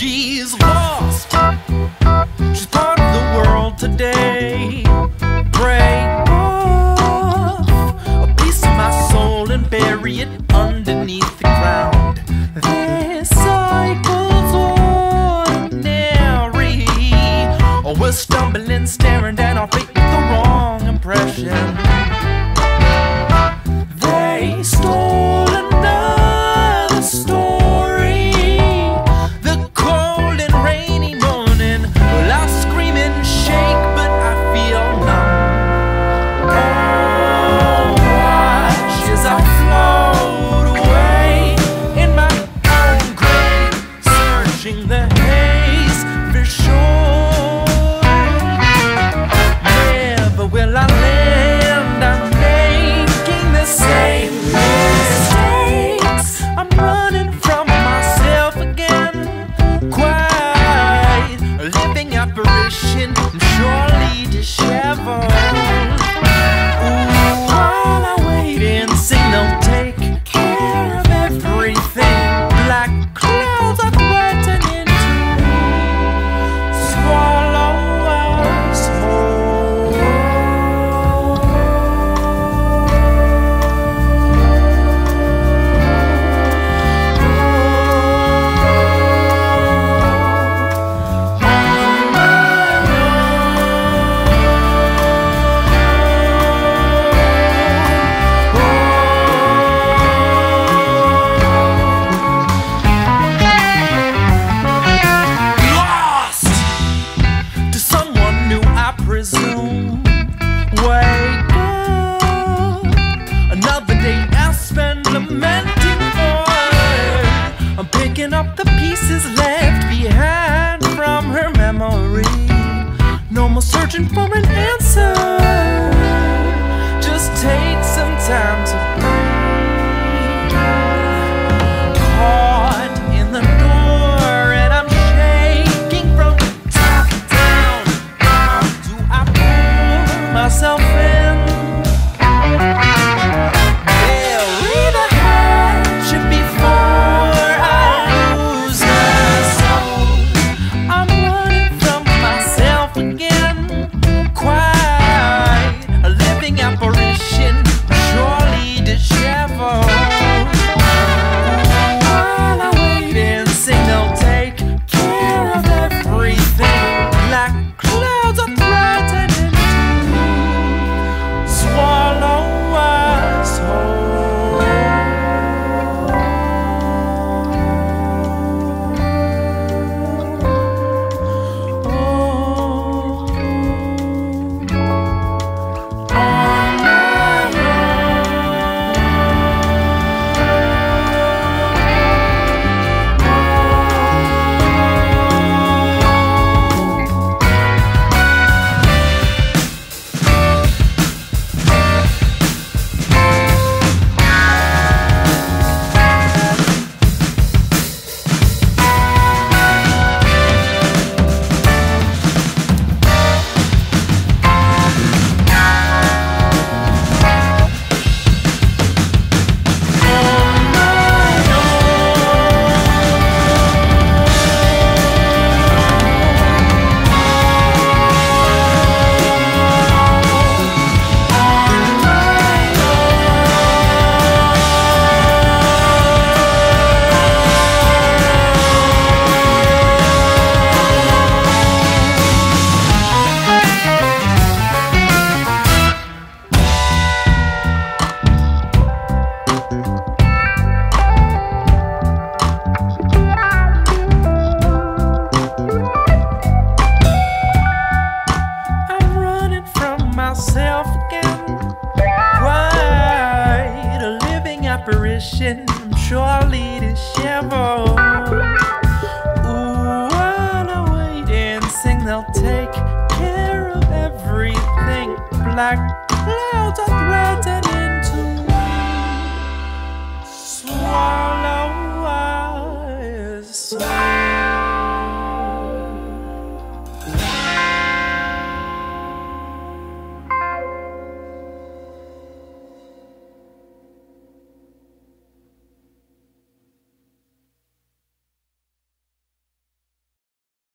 She's lost. She's part of the world today. Break off a piece of my soul and bury it underneath the ground. This cycle's ordinary. Oh, we're stumbling, staring down our fate with the wrong impression. They stole another story. The cold and rainy morning. Well, I scream and shake, but I feel numb. Oh, watch as I float away in my own grave, searching the haze for sure. Never will I land. I'm making the same mistakes. I'm running from myself again. Quite a living apparition. I'm surely disheveled. Ooh, while I wait and sing, they'll take care of everything. Black clouds are threatening to swallow us whole. Lost to someone new, I presume. Wake up, another day I spend lamenting for. I'm picking up the pieces left behind from her memory. No more searching for an answer. Just take some time to breathe. Caught in the door and I'm shaking from top down. How do I pull myself in? Bury the hatchet before I lose my soul. I'm running from myself again. Quite a living apparition, surely disheveled. While I wait and sing, they'll take care of everything. Black clouds are threatening to swallow us whole. On my I'm running from myself again. Quite a living apparition. I'm surely disheveled. Ooh, while I wait and sing, they'll take care of everything. Black clouds are threatening